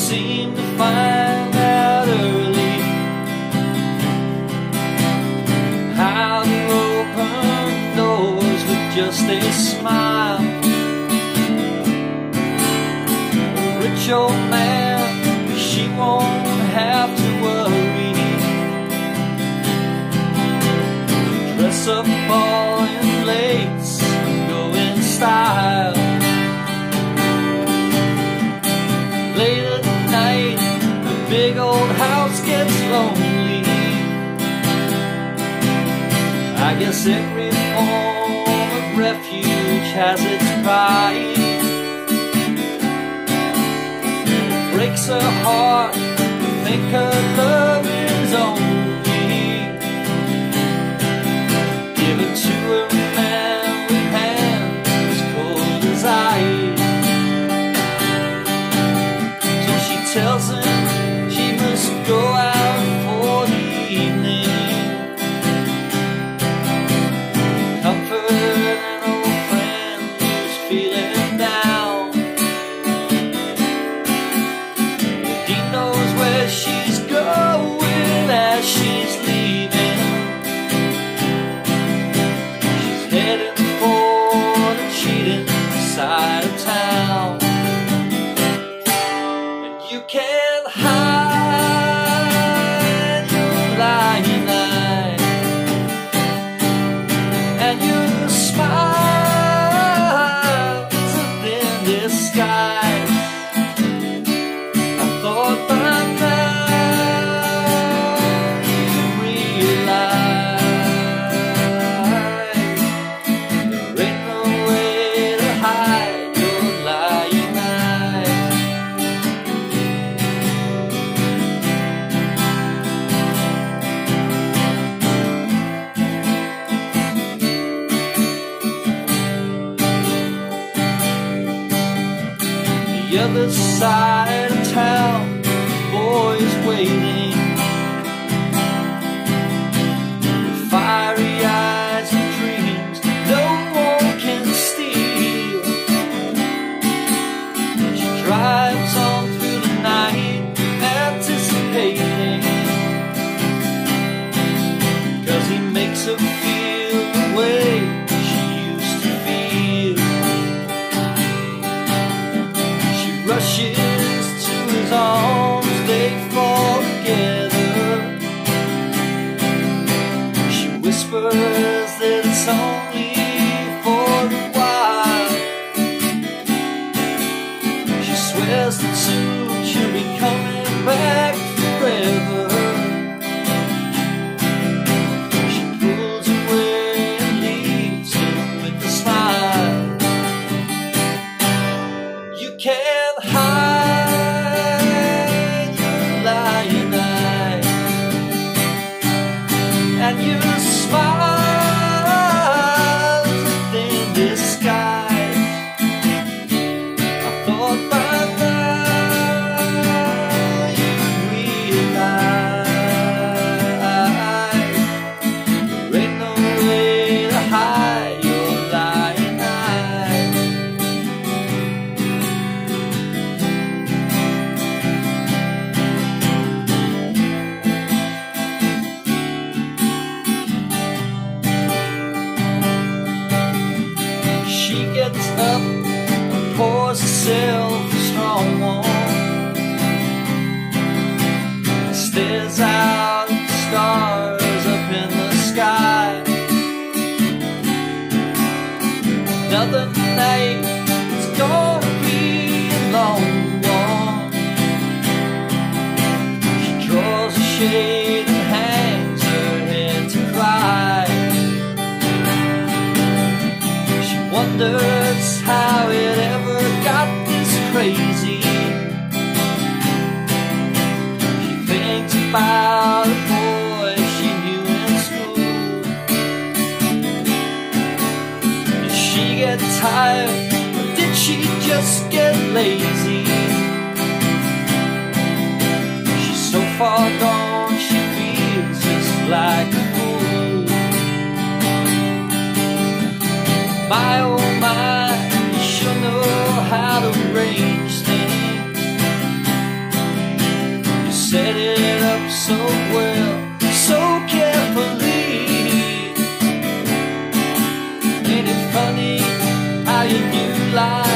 seem to find out early how to open doors with just a smile. A rich old man, she won't have to worry. Dress up all in lace, go in style. Late at night, the big old house gets lonely. I guess every form of refuge has its pride. It breaks her heart to think her love is only given to a man with hands as cold as ice. Tells him she must go out for the evening. Comfort an old friend who's feeling down. He knows where she's going as she's leaving. She's heading for the cheating side of town. You can't hide your lying eye, and your smile is a thin disguise. I thought by now you'd realize there ain't no way to hide your lying eye. The other side of town, the boy's waiting with fiery eyes and dreams no one can steal. She drives on through the night, anticipating, 'cause he makes her feel the way she used to feel. Rushes to his arms, they fall together. She whispers that it's only for a while. She swears that soon she'll be coming back forever. She pulls away and leaves him with a smile. You can't hide your lying eye, and your smile is a thin disguise. I thought by now you'd realize there ain't no way to hide your lying eye. She gets up and pours herself a strong one, stares out at the stars up in the sky. Another night, it's gonna be a long one. She draws a shade and hangs her head to cry. Wonders how it ever got this crazy. She thinks about a boy she knew in school. Did she get tired, or did she just get lazy? She's so far gone, she feels just like a fool. My oh my, you sure know how to arrange things. set it up so well, so carefully. Ain't it funny how you do lie?